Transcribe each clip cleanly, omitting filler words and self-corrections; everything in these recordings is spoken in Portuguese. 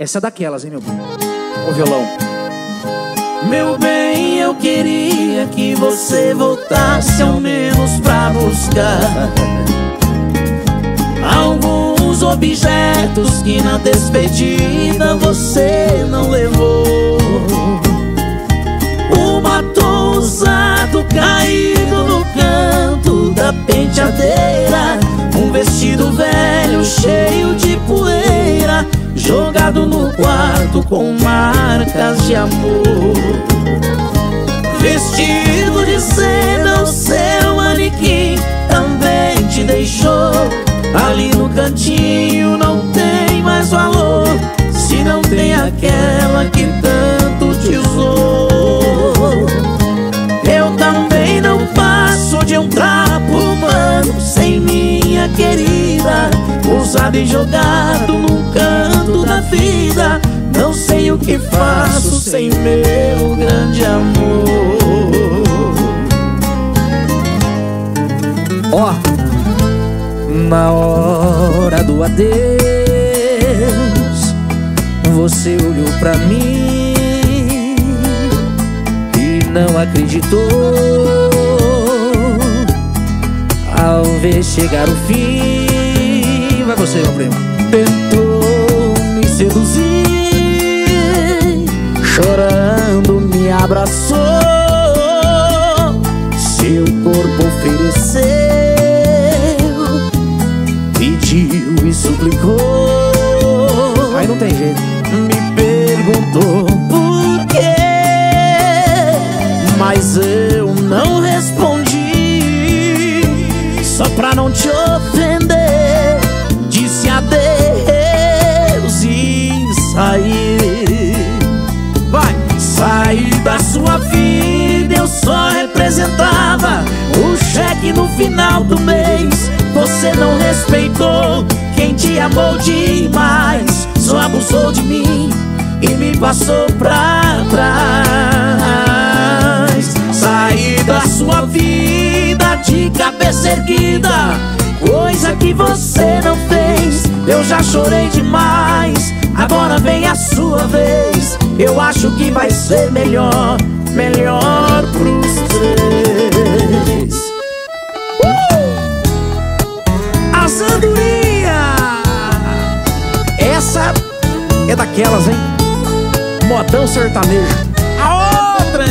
Essa é daquelas, hein, meu bem? O violão. Meu bem, eu queria que você voltasse ao menos pra buscar alguns objetos que na despedida você não levou. Um batom usado caído no canto da penteadeira, um vestido velho cheio de poeira jogado no quarto com marcas de amor. Vestido de seda, o seu manequim também te deixou. Ali no cantinho não tem mais valor, se não tem aquela que tanto te usou. Eu também não passo de um trapo humano sem minha querida, usado e jogado num canto da vida. Não sei o que faço sem meu grande amor. Ó, na hora do adeus, você olhou pra mim e não acreditou. Ao ver chegar o fim, vai você, meu primo. Tentou me seduzir, chorando me abraçou, seu corpo ofereceu, pediu e suplicou. Aí não tem jeito. Me perguntou por quê, mas eu não respondi, só pra não te ofender. Disse adeus e saí. Vai! Saí da sua vida, eu só representava o cheque no final do mês. Você não respeitou quem te amou demais, só abusou de mim e me passou pra trás. Saí da sua vida de cabeça erguida, coisa que você não fez. Eu já chorei demais, agora vem a sua vez. Eu acho que vai ser melhor, melhor pros três. As andorinhas! Essa é daquelas, hein? Modão sertanejo. A outra!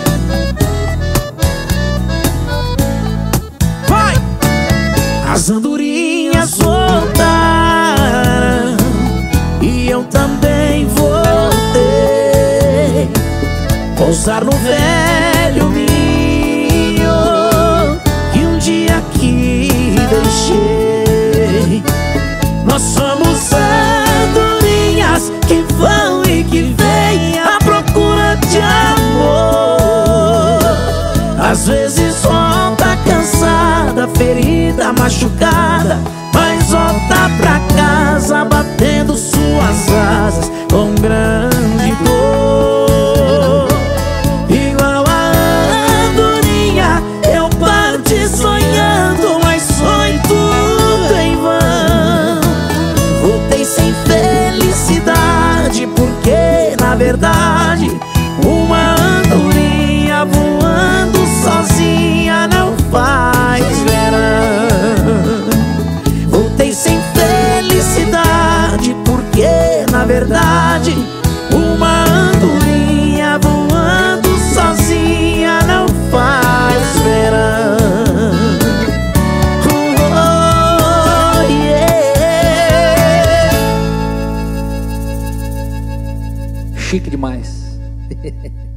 Vai! As andorinhas voltaram e eu também voltei. Pousar no velho ninho que um dia aqui deixei. Nós somos andorinhas que vão e que vêm à procura de amor. Às vezes volta cansada, ferida, machucada, mas volta pra casa batendo suas asas com grande dor. Igual a andorinha eu parti sonhando, mas sonho tudo em vão. Voltei sem felicidade, porque na verdade uma andorinha voando sozinha não faz verão. Voltei sem felicidade, porque na verdade uma andorinha voando sozinha não faz verão. Oh, yeah. Chique demais.